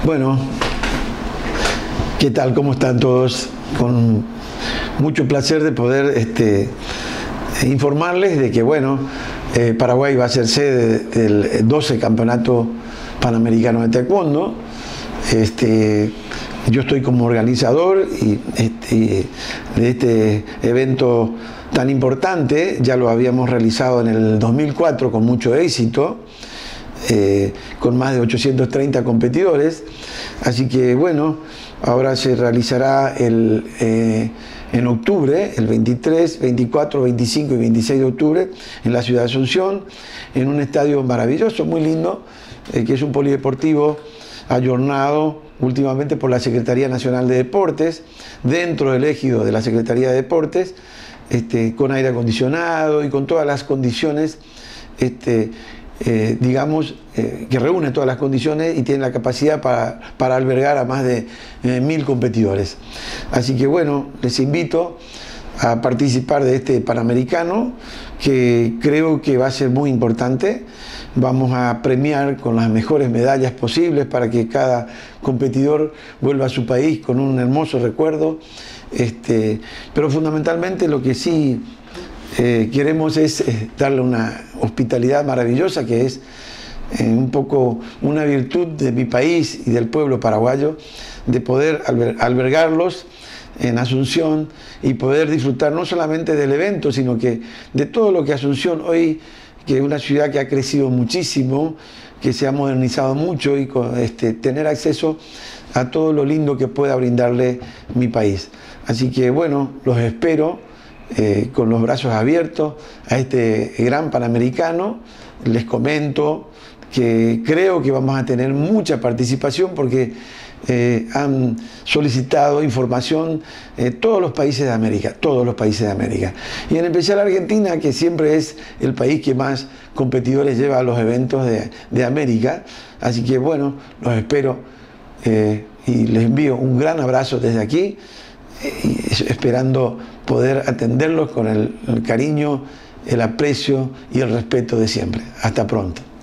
Bueno, ¿qué tal? ¿Cómo están todos? Con mucho placer de poder informarles de que, bueno, Paraguay va a ser sede del 12 Campeonato Panamericano de Taekwondo. Yo estoy como organizador de este evento tan importante. Ya lo habíamos realizado en el 2004 con mucho éxito, con más de 830 competidores. Así que bueno, ahora se realizará en octubre, el 23, 24, 25 y 26 de octubre, en la ciudad de Asunción, en un estadio maravilloso, muy lindo, que es un polideportivo ayornado últimamente por la Secretaría Nacional de Deportes, dentro del ejido de la Secretaría de Deportes, con aire acondicionado y con todas las condiciones, digamos, que reúne todas las condiciones y tiene la capacidad para albergar a más de 1000 competidores. Así que bueno, les invito a participar de este Panamericano, que creo que va a ser muy importante. Vamos a premiar con las mejores medallas posibles para que cada competidor vuelva a su país con un hermoso recuerdo. Pero fundamentalmente lo que sí queremos es darle una hospitalidad maravillosa, que es un poco una virtud de mi país y del pueblo paraguayo, de poder albergarlos en Asunción y poder disfrutar no solamente del evento, sino que de todo lo que Asunción hoy, que es una ciudad que ha crecido muchísimo, que se ha modernizado mucho, y tener acceso a todo lo lindo que pueda brindarle mi país. Así que bueno, los espero con los brazos abiertos a este gran Panamericano. Les comento que creo que vamos a tener mucha participación, porque han solicitado información todos los países de América, y en especial Argentina, que siempre es el país que más competidores lleva a los eventos de América. Así que bueno, los espero y les envío un gran abrazo desde aquí, esperando poder atenderlos con el cariño, el aprecio y el respeto de siempre. Hasta pronto.